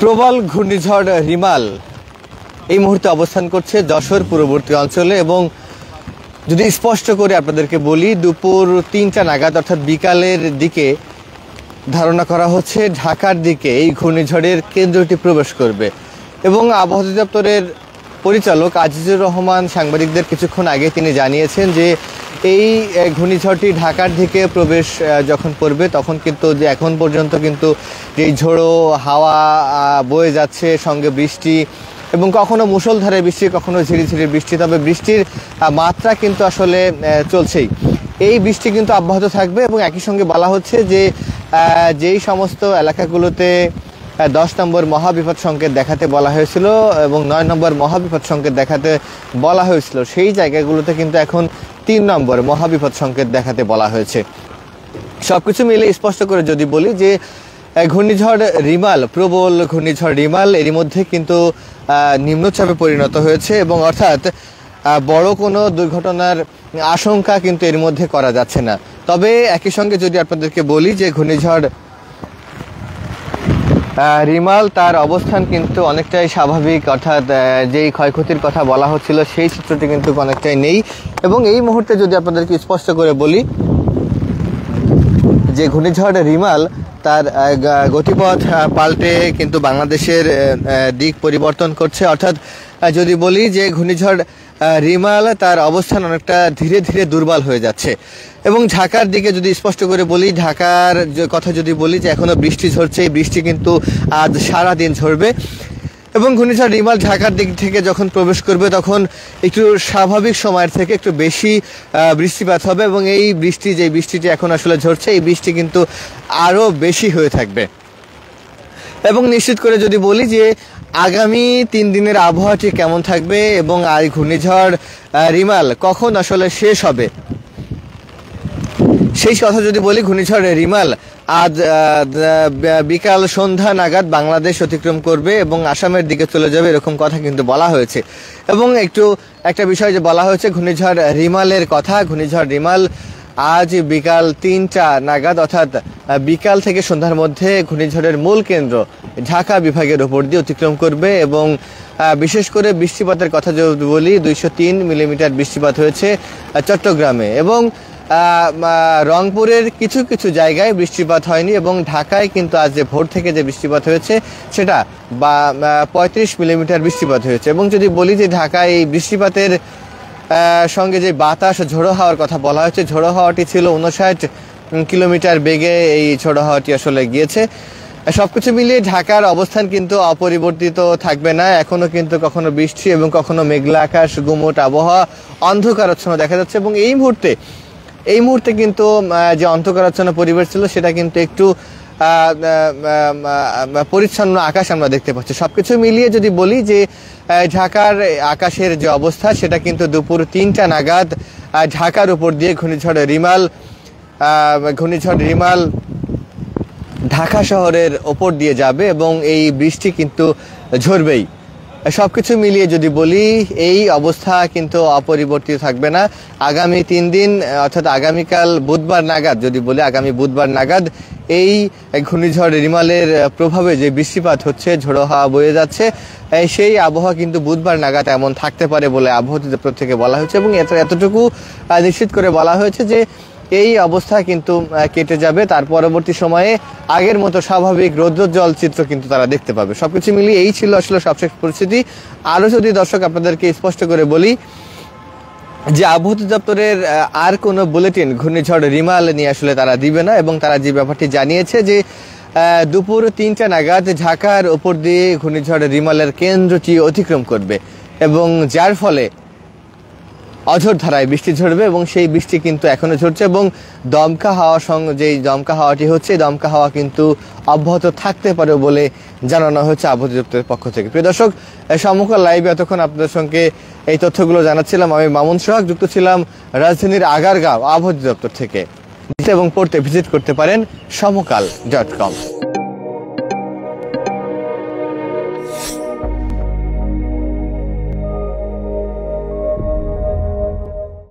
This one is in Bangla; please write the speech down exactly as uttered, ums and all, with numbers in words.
প্রবল ঘূর্ণিঝড় রিমাল এই মুহূর্তে অবস্থান করছে যশোর পূর্ববর্তী অঞ্চলে এবং যদি স্পষ্ট করে আপনাদেরকে বলি দুপুর তিনটা নাগাদ অর্থাৎ বিকালের দিকে ধারণা করা হচ্ছে ঢাকার দিকে এই ঘূর্ণিঝড়ের কেন্দ্রটি প্রবেশ করবে এবং আবহাওয়া অধিদপ্তরের পরিচালক আজিজুর রহমান সাংবাদিকদের কিছুক্ষণ আগে তিনি জানিয়েছেন যে এই ঘূর্ণিঝড়টি ঢাকার দিকে প্রবেশ যখন করবে তখন কিন্তু যে এখন পর্যন্ত কিন্তু এই ঝোড়ো হাওয়া বয়ে যাচ্ছে সঙ্গে বৃষ্টি এবং কখনো মুষলধারে বৃষ্টি কখনো ঝিরিঝিরি বৃষ্টি তবে বৃষ্টির মাত্রা কিন্তু আসলে চলছেই এই বৃষ্টি কিন্তু অব্যাহত থাকবে এবং একই সঙ্গে বলা হচ্ছে যে যেই সমস্ত এলাকাগুলোতে দশ নম্বর মহাবিপদ সংকেত দেখাতে বলা হয়েছিল এবং নয় নম্বর মহাবিপদ সংকেত দেখাতে বলা হয়েছিল সেই জায়গাগুলোতে কিন্তু এখন তিন নম্বর মহাবিপদ সংকেত দেখাতে বলা হয়েছে সবকিছু মিলে স্পষ্ট করে যদি বলি যে ঘূর্ণিঝড় রিমাল প্রবল ঘূর্ণিঝড় রিমাল এরই মধ্যে কিন্তু নিম্নচাপে পরিণত হয়েছে এবং অর্থাৎ বড় কোনো দুর্ঘটনার আশঙ্কা কিন্তু এর মধ্যে করা যাচ্ছে না তবে একই সঙ্গে যদি আপনাদেরকে বলি যে ঘূর্ণিঝড় রিমাল তার অবস্থান কিন্তু অনেকটাই স্বাভাবিক অর্থাৎ যেই ক্ষয়ক্ষতির কথা বলা হচ্ছিল সেই চিত্রটি কিন্তু অনেকটাই নেই এবং এই মুহূর্তে যদি আপনাদেরকে স্পষ্ট করে বলি যে ঘূর্ণিঝড় রিমাল তার গতিপথ পাল্টে কিন্তু বাংলাদেশের দিক পরিবর্তন করছে অর্থাৎ যদি বলি যে ঘূর্ণিঝড় রিমাল তার অবস্থান অনেকটা ধীরে ধীরে দুর্বল হয়ে যাচ্ছে এবং ঢাকার দিকে যদি স্পষ্ট করে বলি ঢাকার কথা যদি বলি যে এখনো বৃষ্টি ঝরছে এই বৃষ্টি কিন্তু আজ সারা দিন ঝরবে এবং ঘূর্ণিঝড় রিমাল ঢাকার দিক থেকে যখন প্রবেশ করবে তখন একটু স্বাভাবিক সময়ের থেকে একটু বেশি বৃষ্টিপাত হবে এবং এই বৃষ্টি যে বৃষ্টিটি এখন আসলে ঝরছে এই বৃষ্টি কিন্তু আরও বেশি হয়ে থাকবে এবং নিশ্চিত করে যদি বলি যে আগামী তিন দিনের আবহাওয়াটি কেমন থাকবে এবং এই ঘূর্ণিঝড় রিমাল কখন আসলে শেষ হবে সেই কথা যদি বলি ঘূর্ণিঝড় রিমাল আজ বিকাল সন্ধ্যা নাগাদ বাংলাদেশ অতিক্রম করবে এবং আসামের দিকে চলে যাবে এরকম কথা কিন্তু বলা হয়েছে এবং একটু একটা বিষয় যে বলা হয়েছে ঘূর্ণিঝড় রিমালের কথা ঘূর্ণিঝড় রিমাল আজ বিকাল তিনটা নাগাদ অর্থাৎ বিকাল থেকে সন্ধ্যার মধ্যে ঘূর্ণিঝড়ের মূল কেন্দ্র ঢাকা বিভাগের উপর দিয়ে অতিক্রম করবে এবং বিশেষ করে বৃষ্টিপাতের কথা যদি বলি দুইশো তিন মিলিমিটার বৃষ্টিপাত হয়েছে চট্টগ্রামে এবং রংপুরের কিছু কিছু জায়গায় বৃষ্টিপাত হয়নি এবং ঢাকায় কিন্তু আজ যে ভোর থেকে যে বৃষ্টিপাত হয়েছে সেটা বা পঁয়ত্রিশ মিলিমিটার বৃষ্টিপাত হয়েছে এবং যদি বলি যে ঢাকায় এই বৃষ্টিপাতের সঙ্গে যে বাতাস ঝোড়ো হাওয়ার কথা বলা হয়েছে ঝোড়ো হাওয়াটি ছিল উনষাট কিলোমিটার বেগে এই ঝোড়ো হাওয়াটি আসলে গিয়েছে সবকিছু মিলিয়ে ঢাকার অবস্থান কিন্তু অপরিবর্তিত থাকবে না এখনো কিন্তু কখনো বৃষ্টি এবং কখনো মেঘলা আকাশ গুমোট আবহাওয়া অন্ধকারাচ্ছন্ন দেখা যাচ্ছে এবং এই মুহূর্তে এই মুহূর্তে কিন্তু যে অন্ধকারাচ্ছন্ন পরিবেশ ছিল সেটা কিন্তু একটু পরিচ্ছন্ন আকাশ আমরা দেখতে পাচ্ছি সবকিছু মিলিয়ে যদি বলি যে ঢাকার আকাশের যে অবস্থা সেটা কিন্তু দুপুর তিনটা নাগাদ ঢাকার উপর দিয়ে ঘূর্ণিঝড় রিমাল ঘূর্ণিঝড় রিমাল ঢাকা শহরের ওপর দিয়ে যাবে এবং এই বৃষ্টি কিন্তু ঝরবেই সবকিছু মিলিয়ে যদি বলি এই অবস্থা কিন্তু অপরিবর্তিত থাকবে না আগামী তিন দিন অর্থাৎ আগামীকাল বুধবার নাগাদ যদি বলি আগামী বুধবার নাগাদ এই ঘূর্ণিঝড় রিমালের প্রভাবে যে বৃষ্টিপাত হচ্ছে ঝোড়ো হাওয়া বয়ে যাচ্ছে সেই আবহাওয়া কিন্তু বুধবার নাগাদ এমন থাকতে পারে বলে আবহাওয়া অধিদপ্তর থেকে বলা হয়েছে এবং এতটুকু নিশ্চিত করে বলা হয়েছে যে এই অবস্থা কিন্তু কেটে যাবে তার পরবর্তী সময়ে আগের মতো স্বাভাবিক রৌদ্রোজ্জ্বল চিত্র কিন্তু তারা দেখতে পাবে সবকিছু মিলিয়ে এই ছিল আসলে সবশেষ পরিস্থিতি আরও যদি দর্শক আপনাদেরকে স্পষ্ট করে বলি যে আবহাওয়া অধিদপ্তরের আর কোনো বুলেটিন ঘূর্ণিঝড় রিমাল নিয়ে আসলে তারা দিবে না এবং তারা যে ব্যাপারটি জানিয়েছে যে দুপুর তিনটা নাগাদ ঢাকার ওপর দিয়ে ঘূর্ণিঝড় রিমালের কেন্দ্রটি অতিক্রম করবে এবং যার ফলে অঝোর ধারায় বৃষ্টি ঝরবে এবং সেই বৃষ্টি কিন্তু এখনো ঝরছে এবং দমকা হাওয়ার সঙ্গে যেই দমকা হাওয়াটি হচ্ছে দমকা হাওয়া কিন্তু অব্যাহত থাকতে পারে বলে জানানো হয়েছে আবহাওয়া অধিদপ্তরের পক্ষ থেকে প্রিয় দর্শক সমকাল লাইভে এতক্ষণ আপনাদের সঙ্গে এই তথ্যগুলো জানাচ্ছিলাম আমি মামুন সোহাগ যুক্ত ছিলাম রাজধানীর আগারগাঁও আবহাওয়া অধিদপ্তর থেকে এবং পড়তে ভিজিট করতে পারেন সমকাল ডট কম।